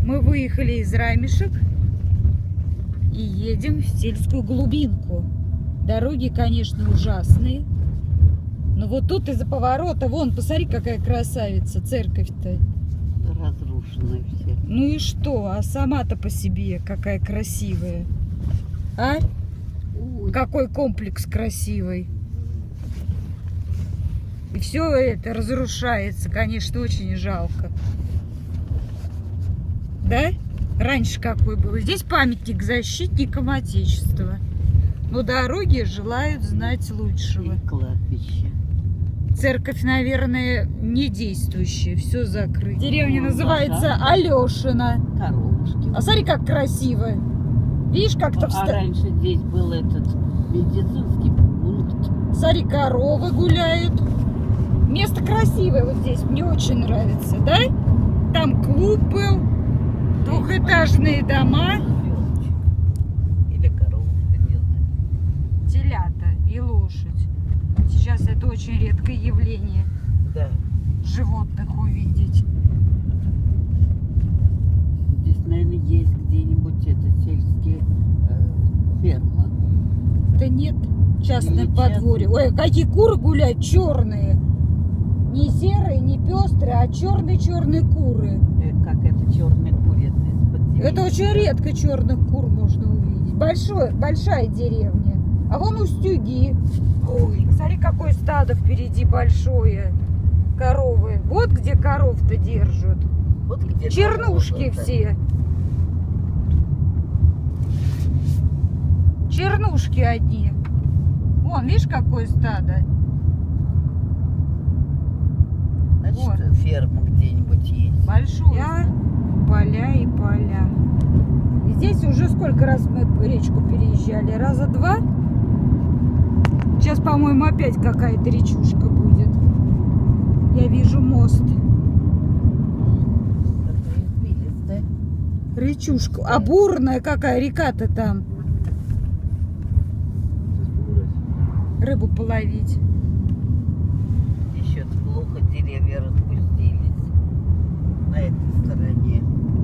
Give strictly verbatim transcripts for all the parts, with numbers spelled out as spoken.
Мы выехали из Рамешек и едем в сельскую глубинку. Дороги, конечно, ужасные. Но вот тут из-за поворота, вон, посмотри, какая красавица церковь-то. Разрушенные все. Ну и что? А сама-то по себе какая красивая. А? Ой. Какой комплекс красивый. И все это разрушается, конечно, очень жалко. Да? Раньше какой был. Здесь памятник защитникам Отечества. Но дороги желают знать лучшего. И кладбище. Церковь, наверное, не действующая. Все закрыто. Деревня Ну, называется да. Алешина. Коровушки. А смотри, как красиво. Видишь, как-то А вста... раньше здесь был этот медицинский пункт. Смотри, коровы гуляют. Место красивое вот здесь. Мне очень нравится, да? Там клуб был. Двухэтажные дома. Или коровушка, не знаю. Телята и лошадь. Сейчас это очень редкое явление. Да. Животных увидеть. Здесь, наверное, есть где-нибудь это сельские э, фермы. Да нет, частное Или подворье. частное. Ой, какие куры гуляют, черные. Не серые, не пестрые, а черные-черные куры. Э, как это черные курицы из-под земли. Это очень редко черных кур можно увидеть. Большой, большая деревня. А вон Устюги. Ой, смотри, какое стадо впереди большое. Коровы. Вот где коров-то держат. Вот где Чернушки коровы, все. Чернушки одни. Вон, видишь, какое стадо? Значит, Вот. ферма где-нибудь есть. Большое. Поля и поля. И здесь уже сколько раз мы речку переезжали? Раза два? Сейчас, по-моему, опять какая-то речушка будет. Я вижу мост. Такая извилистая. Речушка. А бурная какая река-то там. Рыбу половить. Еще плохо деревья распустились на этой стороне.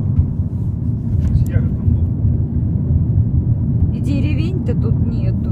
И деревень-то тут нету.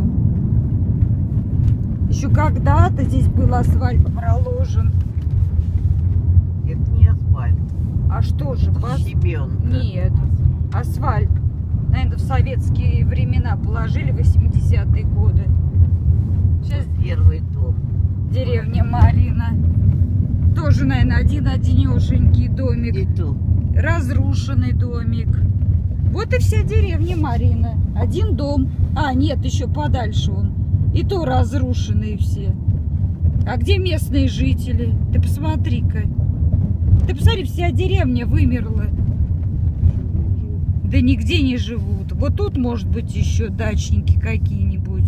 Еще когда-то здесь был асфальт проложен. Это не асфальт, А что же? это Бас- щебенка. Нет. Асфальт. Наверное, в советские времена положили, восьмидесятые годы. Сейчас Первый дом. деревня Марина. Тоже, наверное, один-одинешенький домик. И тут. Разрушенный домик. Вот и вся деревня Марина. Один дом. А, нет, еще подальше он. И то разрушенные все. А где местные жители? Ты посмотри-ка. Ты посмотри, вся деревня вымерла. Да нигде не живут. Вот тут, может быть, еще дачники какие-нибудь.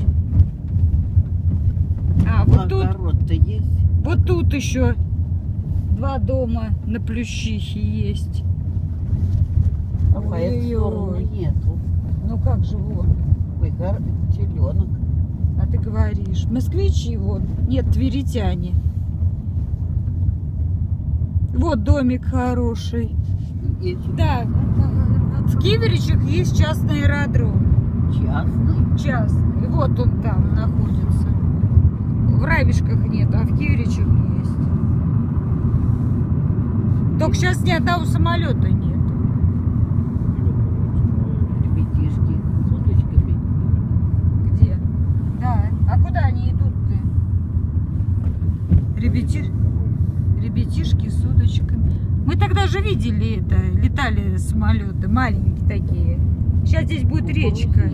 А, вот тут, Огород-то есть. вот тут еще два дома на Плющихе есть. А по эту сторону Ой-ой-ой. нету. Ну как же вон? Ой, гор... теленок. А ты говоришь, москвичи вон, нет, тверитяне. Вот домик хороший. И Да, в Киверичах есть частный аэродром. частный. Частный. Вот он там находится. В Рамешках нет, а в Киверичах есть. Только сейчас ни одного самолета нет. Ребятишки с удочками. Где? Да. А куда они идут-то? Ребяти... Ребятишки с удочками. Мы тогда же видели это, летали самолеты, маленькие такие. Сейчас здесь будет речка.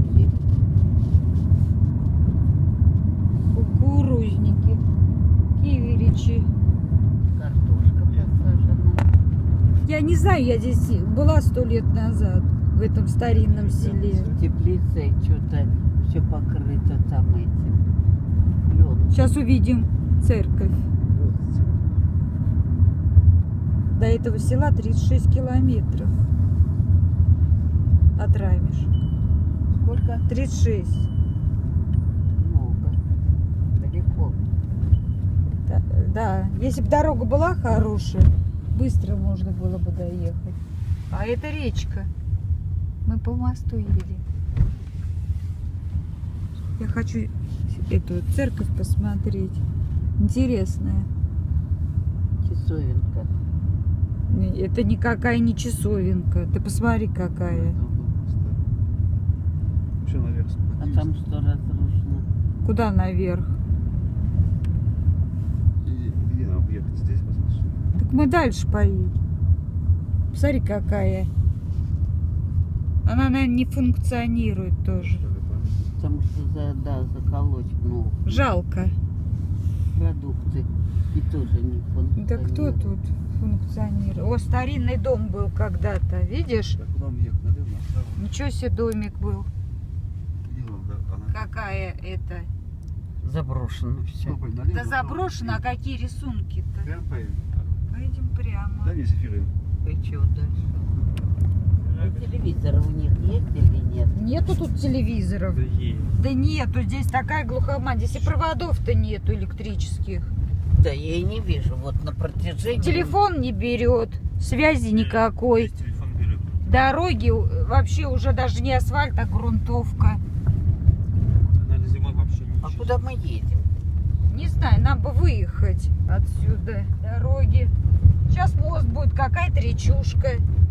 Кукурузники, киверичи. Картошка посажена. Я не знаю, я здесь была сто лет назад, в этом старинном селе. С теплицей что-то все покрыто там этим. Лёд. Сейчас увидим церковь. До этого села тридцать шесть километров от Рамеш. Сколько? тридцать шесть. Много. Далеко. Да, да. Если бы дорога была хорошая, быстро можно было бы доехать. А это речка. Мы по мосту едем. Я хочу эту церковь посмотреть. Интересная. Часовенка. Это никакая не часовенка. Ты посмотри, какая. Вообще наверх А там что разрушено? Куда наверх? Где нам объехать? Здесь посмотришь? Так мы дальше поедем. Посмотри, какая. Она, наверное, не функционирует тоже. Потому что за, да, заколоть много. Жалко. Продукты. И тоже не функционируют. Да кто тут функционирует? О, старинный дом был когда-то, видишь? Так, куда нам ехать? Налево, направо? Ничего себе домик был. Где нам, да? Она... Какая это? Заброшено все. Что, Поль, налево, Да направо? заброшено, а какие рисунки-то? Прям поедем. Пойдем прямо. Дай мне зефирин. И что дальше? А телевизор у них есть или нет? Нету тут телевизоров. Да есть. Да нету, здесь такая глухома. Здесь и проводов-то нету электрических. Да, я и не вижу. Вот на протяжении... Телефон не берет, связи никакой. Здесь телефон берет. Дороги вообще уже даже не асфальт, а грунтовка. Наверное, зимой вообще ничего. А куда мы едем? Не знаю, нам бы выехать отсюда. Дороги. Сейчас мост будет, какая-то речушка.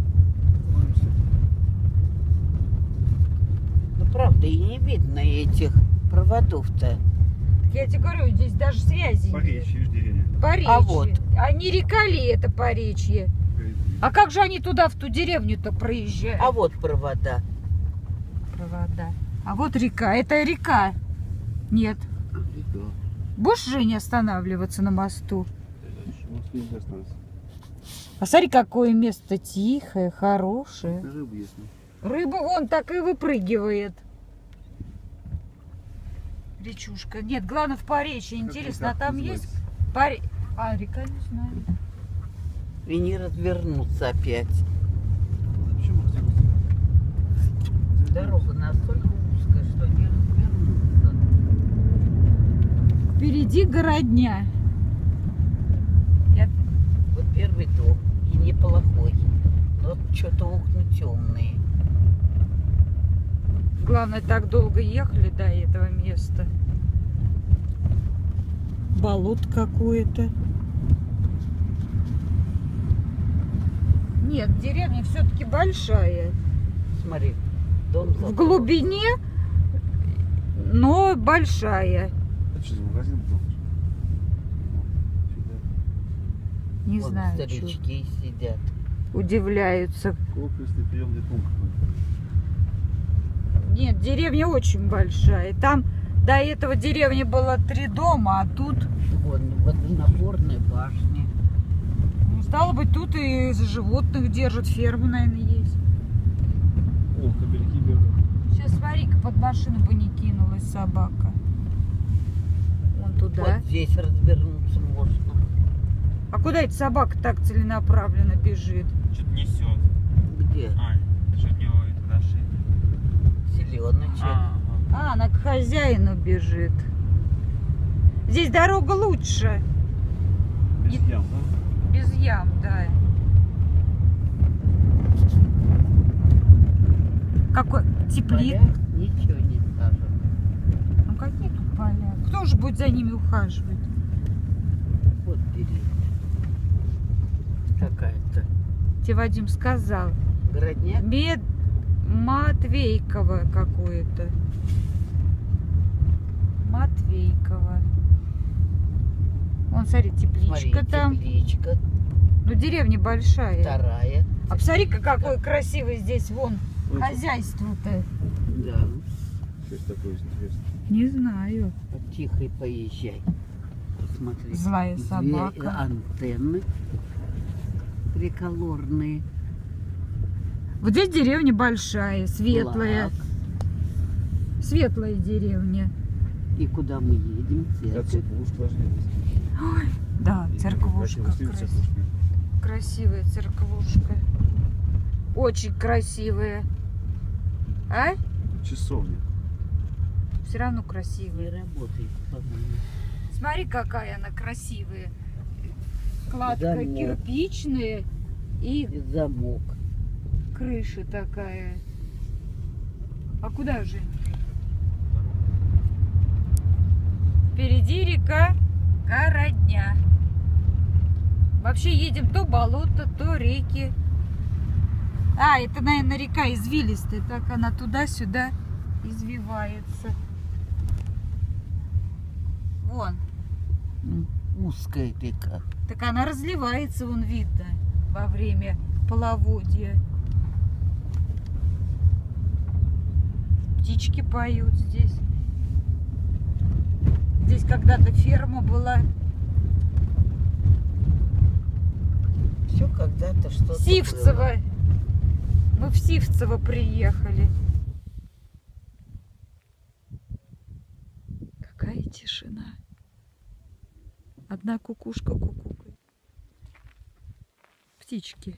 Ну, правда, и не видно этих проводов-то. Я тебе говорю, здесь даже связи Поречье, видишь, деревня. нет. Поречье. А вот. А не река ли это Поречье? А как же они туда, в ту деревню-то проезжают? А вот провода. Провода. А вот река. Это река. Нет. Река. Будешь, Женя, останавливаться на мосту? Может, не останется. А смотри, какое место тихое, хорошее. Рыбу есть. Рыба вон так и выпрыгивает. Речушка. Нет, главное в Поречье. Интересно, а река там называется? есть Поре... А, река не знаю. И не развернуться опять. Да почему развернуться? Дорога настолько узкая, что не развернуться. Впереди городня. Я... Вот первый дом. И неплохой. Но что-то окна темные. Главное, так долго ехали до этого места. Болото какое-то. Нет, деревня все-таки большая. Смотри, дом В заброшен. глубине, но большая. Это что за магазин был? Сюда. Не Вон знаю, чё. старички сидят. Удивляются. Комплексный приемный пункт. Нет, деревня очень большая. Там до этого деревни было три дома, а тут, Вон водонапорная башня. ну, стало быть, тут и животных держат, фермы, наверное, есть. О, кабельки бегают. Сейчас смотри-ка, под машину бы не кинулась собака. Вон туда. Вот здесь развернуться можно. А куда эта собака так целенаправленно бежит? Что-то несет. Где? А, что у него это наши. Зеленочек. А, А, она к хозяину бежит. Здесь дорога лучше. Без ям, да? Без ям, да. Какой теплее. Поля ничего не скажут. Ну какие тут поля? Кто же будет за ними ухаживать? Вот деревня. Какая-то. Тебе Вадим сказал. Городняк. Мед... Матвейково какое-то. Матвейково. Вон, смотри, тепличка Смотри, там. тепличка. Ну, деревня большая. Вторая. А посмотри-ка, какой красивый здесь вон Ой, хозяйство-то. Да. Что это такое интересное? Не знаю. Вот тихо и поезжай. Посмотри. Злая Две собака. антенны триколорные. Вот здесь деревня большая, светлая. Флаг. Светлая деревня. И куда мы едем? Да, Церковь. церковушка должна быть. Да, И церквушка. красивая крас- церквушка. Красивая церквушка. Очень красивая. А? Часовня. Все равно Не красивая. работает, по-моему. Смотри, какая она красивая. Кладка Замок. кирпичная и И замок. крыша такая. А куда же? Впереди река Городня. Вообще едем то болото, то реки. А, это, наверное, река извилистая. Так она туда-сюда извивается. Вон. Узкая река. Так она разливается, вон видно, во время половодья. Птички поют здесь. Здесь когда-то ферма была. Все когда-то что-то Сивцево. было. Мы в Сивцево приехали. Какая тишина. Одна кукушка кукукает. Птички.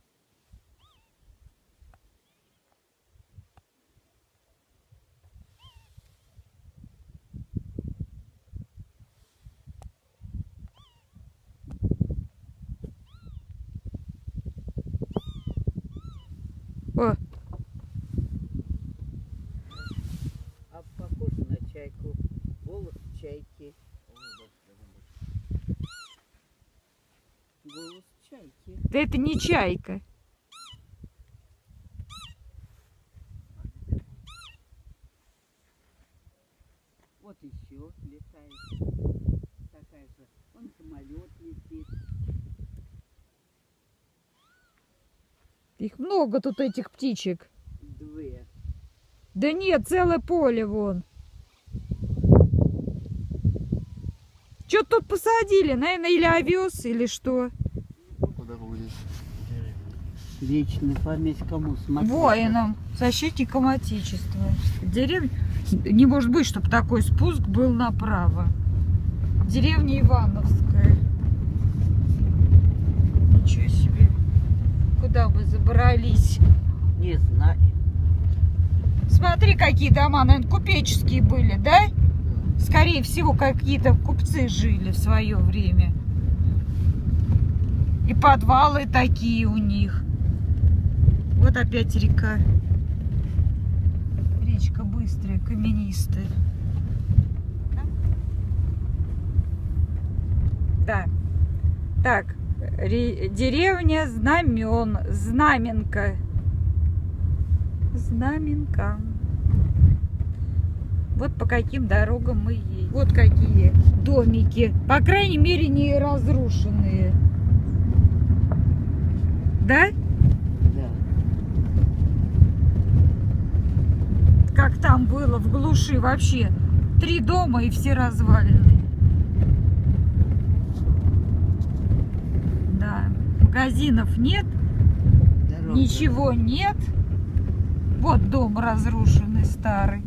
О, А похож на чайку. Голос чайки. Голос чайки. да это не чайка. Вот еще летает. Такая же. Вон самолет летит. Их много тут, этих птичек. Две. Да нет, целое поле вон. Что тут посадили? Наверное, или овес, или что? По дороге. Вечная память кому смотреть? Воинам, защитникам Отечества. Деревня... Не может быть, чтобы такой спуск был направо. Деревня Ивановская. Ничего себе. Куда мы забрались? Не знаю. Смотри, какие дома, наверное, купеческие были, да? Скорее всего, какие-то купцы жили в свое время. И подвалы такие у них. Вот опять река. Речка быстрая, каменистая. Да. Так, ре- деревня Знамен, Знаменка. Знаменка. Вот по каким дорогам мы едем. Вот какие домики. По крайней мере, не разрушенные. Да? Да. Как там было в глуши вообще. Три дома и все развалины. Да. Магазинов нет. Дорога. Ничего нет. Вот дом разрушенный старый.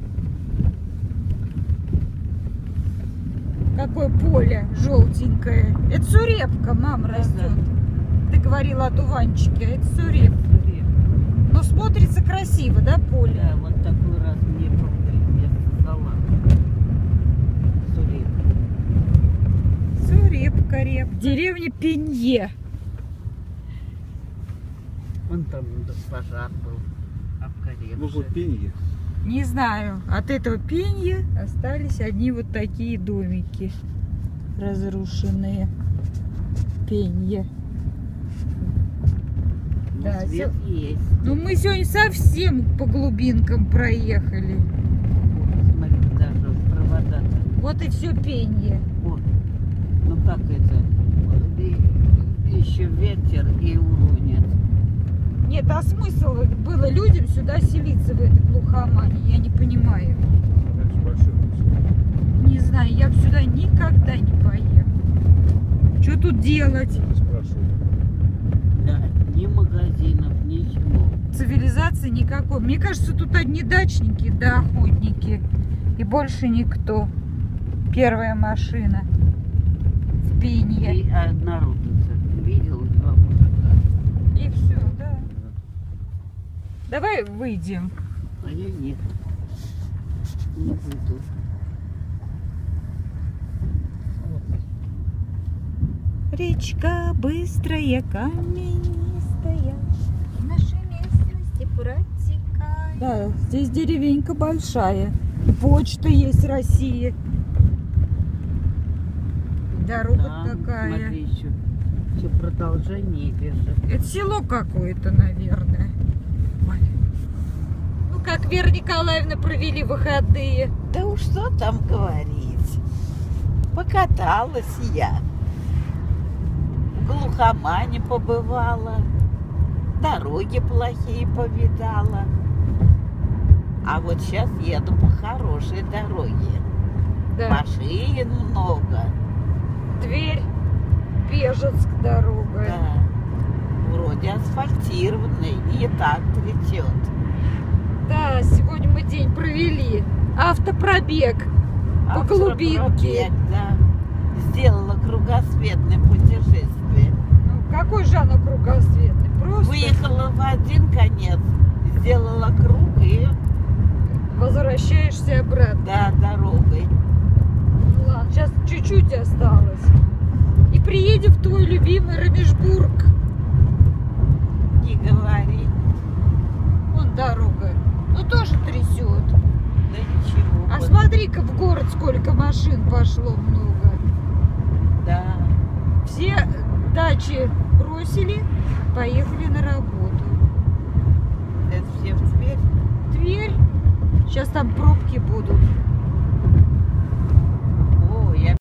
Какое поле желтенькое. Это сурепка, мам, растет. Ты говорила о дуванчике, а это сурепка. Но смотрится красиво, да, поле? Да, вот такой раз мне продали вместо салата. Сурепка. Сурепка, реп. Деревня Пенье. Вон там пожар был. Обгоревший. Ну вот пенье. Не знаю, от этого пенья остались одни вот такие домики разрушенные. Пенье. Ну, Да, свет сё- есть. Ну мы сегодня совсем по глубинкам проехали. Смотри, даже провода-то. Вот и все пенье. Вот. Ну как это? Вот, и- еще ветер и уронит. Нет, а смысл было людям сюда селиться в этой глухомане? Я не понимаю. Дальше большой кусок. Не знаю, я бы сюда никогда не поеду. Что тут делать? Спрашиваю. Да, ни магазинов, ничего. Цивилизации никакой. Мне кажется, тут одни дачники да охотники. И больше никто. Первая машина в Пенье. И однородница. Видел два мужика. И все, да. Давай выйдем. А я нет. Не буду. Речка быстрая, каменистая. В нашей местности Да, здесь деревенька большая. И почта есть России. Дорога Да, такая. смотри, еще, еще продолжение лежит. Это село какое-то, наверное. Ой. Ну, как Вера Николаевна провели выходные. Да уж что там говорить. Покаталась я. В глухомане побывала. Дороги плохие повидала. А вот сейчас еду по хорошей дороге. Да. Машин много. Тверь, Бежецк дорога. Да. Вроде асфальтированный, не так трясет. Да, сегодня мы день провели. Автопробег по глубинке. Автопробег, да. Сделала кругосветное путешествие. Ну, какой же оно кругосветный? Просто Выехала в один конец, сделала круг и возвращаешься обратно. да, дорогой. Ну ладно, сейчас чуть-чуть осталось. И приедем в твой любимый Рамешбург. Не говори. Вон дорога. Ну тоже трясет. Да ничего. А вот, смотри-ка в город сколько машин пошло много. да. Все дачи бросили, поехали на работу. Это все в Тверь. Тверь. Сейчас там пробки будут.